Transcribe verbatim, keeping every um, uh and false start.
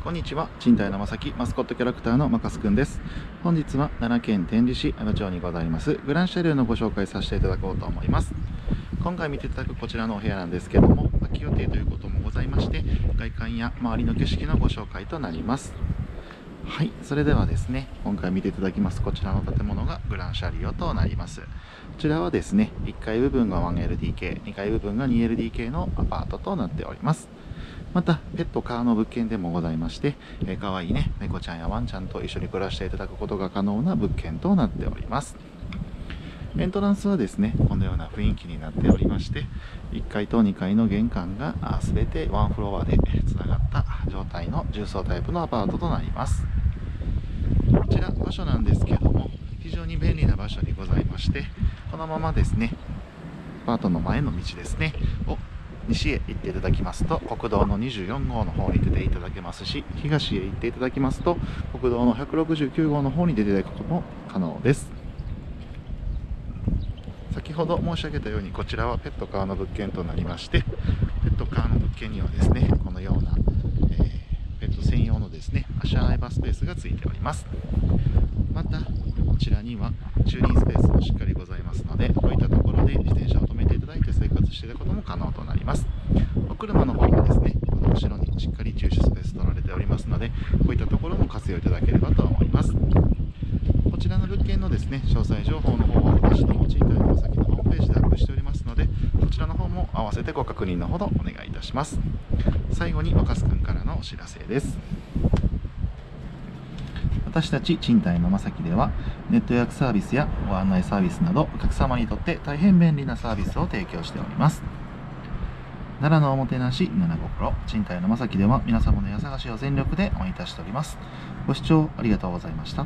こんにちは、賃貸のまさきマスコットキャラクターのまかすくんです。本日は奈良県天理市阿野町にございますグランシャルーのご紹介させていただこうと思います。今回見ていただくこちらのお部屋なんですけども、空き予定ということもございまして、外観や周りの景色のご紹介となります。はい、それではですね、今回見ていただきますこちらの建物がグランシャリオとなります。こちらはですね、いっかい部分が ワンエルディーケー、にかい部分が にエルディーケー のアパートとなっております。また、ペットカーの物件でもございまして、えー、かわいいね、猫ちゃんやワンちゃんと一緒に暮らしていただくことが可能な物件となっております。エントランスはですね、このような雰囲気になっておりまして、いっかいとにかいの玄関がすべてワンフロアでつながった状態の重層タイプのアパートとなります。こちら場所なんですけども、非常に便利な場所にございまして、このままですね、アパートの前の道ですねを西へ行っていただきますと、国道のにじゅうよん号の方に出ていただけますし、東へ行っていただきますと、国道のひゃくろくじゅうきゅう号の方に出ていただくことも可能です。先ほど申し上げたように、こちらはペットカーの物件となりまして、ペットカーの物件にはですね、このような、えー、ペット専用のですね、足洗い場スペースがついております。また、こちらには駐輪スペースもしっかりございますので、こういったところで自転車を止めていただいて生活していただくことも可能となります。お車の方もですね、この後ろにしっかり駐車スペース取られておりますので、こういったところも活用いただければと思います。こちらの物件のですね、詳細情報の方は私の賃貸の先のホームページでアップしておりますので、こちらの方も合わせてご確認のほどお願いいたします。最後に若狭くんからのお知らせです。私たち賃貸のまさきでは、ネット予約サービスやご案内サービスなど、お客様にとって大変便利なサービスを提供しております。奈良のおもてなし七心、賃貸のまさきでは皆様の家探しを全力で応援いたしております。ご視聴ありがとうございました。